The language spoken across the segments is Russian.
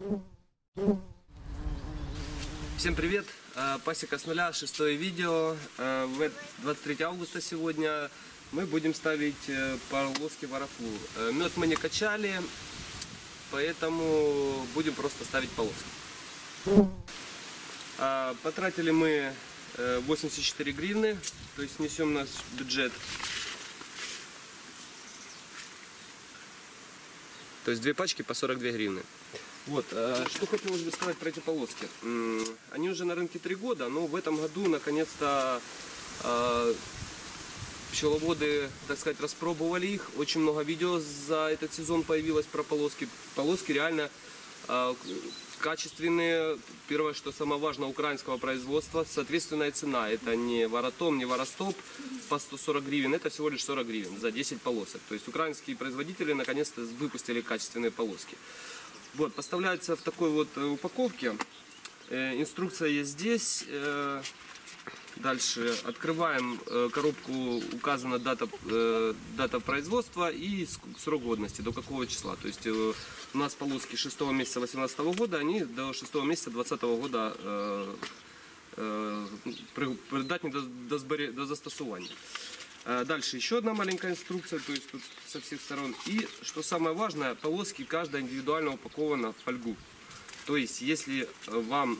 Всем привет! Пасека с нуля, 6-е видео. 23 августа сегодня мы будем ставить полоски варафлу. Мед мы не качали, поэтому будем просто ставить полоски. Потратили мы 84 гривны, то есть несем наш бюджет. То есть 2 пачки по 42 гривны. Вот, что хотелось бы сказать про эти полоски. Они уже на рынке 3 года, но в этом году наконец-то пчеловоды, так сказать, распробовали их. Очень много видео за этот сезон появилось про полоски. Полоски реально качественные. Первое, что самое важное, украинского производства. Соответственная цена. Это не Варатом, не Варастоп по 140 гривен. Это всего лишь 40 гривен за 10 полосок. То есть украинские производители наконец-то выпустили качественные полоски. Вот, поставляется в такой вот упаковке. Инструкция есть здесь. Дальше открываем коробку, указана дата производства и срок годности, до какого числа. То есть у нас полоски 6 месяца 2018 года, они до 6 месяца 2020 года придатні до застосування. Дальше еще одна маленькая инструкция, то есть тут со всех сторон. И что самое важное, полоски каждая индивидуально упакована в фольгу. То есть если вам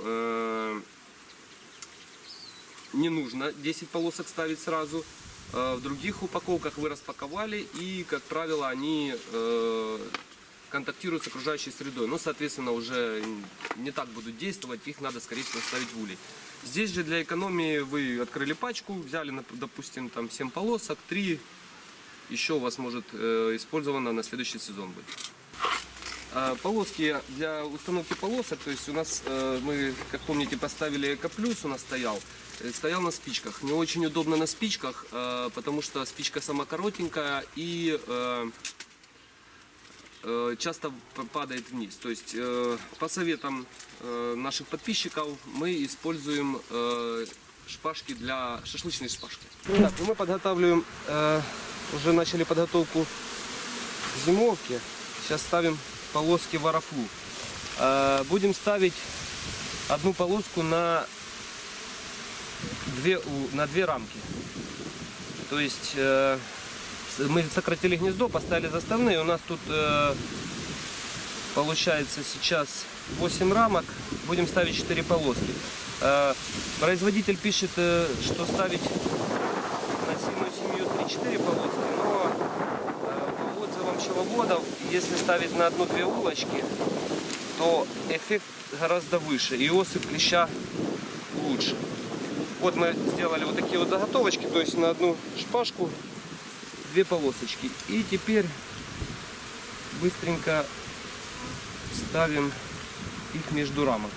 не нужно 10 полосок ставить сразу, в других упаковках вы распаковали, и, как правило, они контактируют с окружающей средой. Но, соответственно, уже не так будут действовать, их надо, скорее всего, ставить в улей. Здесь же для экономии вы открыли пачку, взяли, допустим, там 7 полосок, 3 еще у вас может использовано на следующий сезон быть. Полоски для установки полосок, то есть у нас, мы, как помните, поставили Эко-Плюс, у нас стоял на спичках. Не очень удобно на спичках, потому что спичка сама коротенькая и часто падает вниз. То есть по советам наших подписчиков мы используем шпажки для шашлычной шпажки. Так, мы подготавливаем, уже начали подготовку к зимовке. Сейчас ставим полоски варафлу. Будем ставить одну полоску на 2 рамки. То есть мы сократили гнездо, поставили заставные. У нас тут получается сейчас 8 рамок. Будем ставить 4 полоски. Производитель пишет, что ставить на сильную семью 3-4 полоски, но по отзывам пчеловодов, если ставить на 1-2 улочки, то эффект гораздо выше и осыпь клеща лучше. Вот мы сделали вот такие вот заготовочки, то есть на одну шпажку 2 полосочки. И теперь быстренько ставим их между рамок.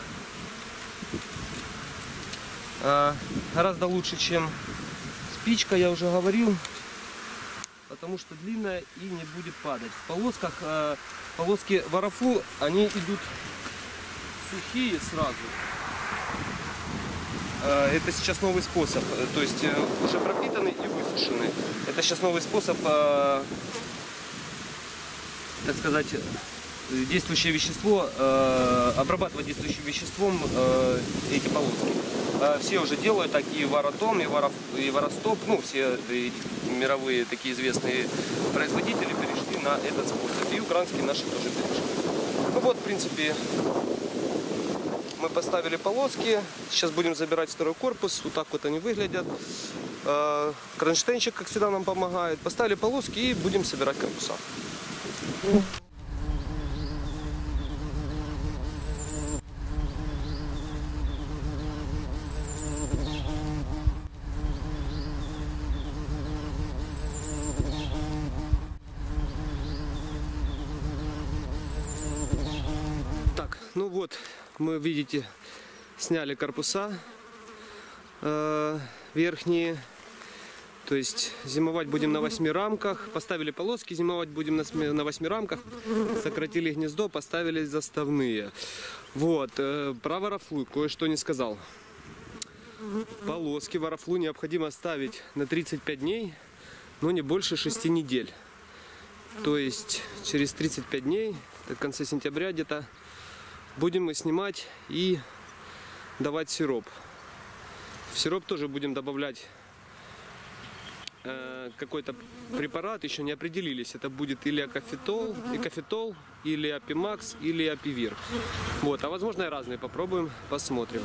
Гораздо лучше, чем спичка, я уже говорил, потому что длинная и не будет падать. В полосках, полоски варафлу, они идут сухие сразу. Это сейчас новый способ, то есть уже пропитаны и высушены. Это сейчас новый способ, так сказать, действующее вещество, обрабатывать действующим веществом эти полоски. Все уже делают, такие Варатом и Варастоп, ну все мировые такие известные производители перешли на этот способ. И украинские наши тоже перешли. Ну вот, в принципе, мы поставили полоски. Сейчас будем забирать второй корпус. Вот так вот они выглядят. Кронштейнчик, как всегда, нам помогает. Поставили полоски и будем собирать корпуса. Так, ну вот, мы, видите, сняли корпуса верхние. То есть зимовать будем на 8 рамках. Поставили полоски, зимовать будем на 8 рамках. Сократили гнездо, поставили заставные. Вот, про варафлу кое-что не сказал. Полоски варафлу необходимо ставить на 35 дней, но не больше 6 недель. То есть через 35 дней, в конце сентября где-то, будем снимать и давать сироп. В сироп тоже будем добавлять какой-то препарат, еще не определились. Это будет или экофитол, или апимакс, или апивир. Вот, а возможно и разные попробуем, посмотрим.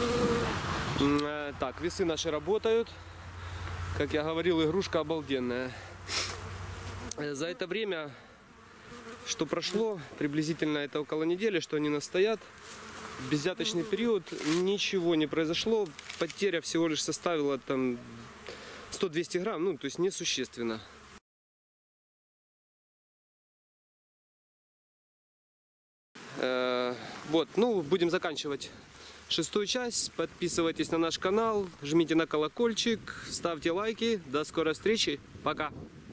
Так, весы наши работают. Как я говорил, игрушка обалденная. За это время, что прошло, приблизительно это около недели, что они настоят, в безвзяточный период ничего не произошло. Потеря всего лишь составила там 100-200 грамм, ну, то есть несущественно. Вот, ну, будем заканчивать 6-ю часть. Подписывайтесь на наш канал, жмите на колокольчик, ставьте лайки. До скорой встречи. Пока.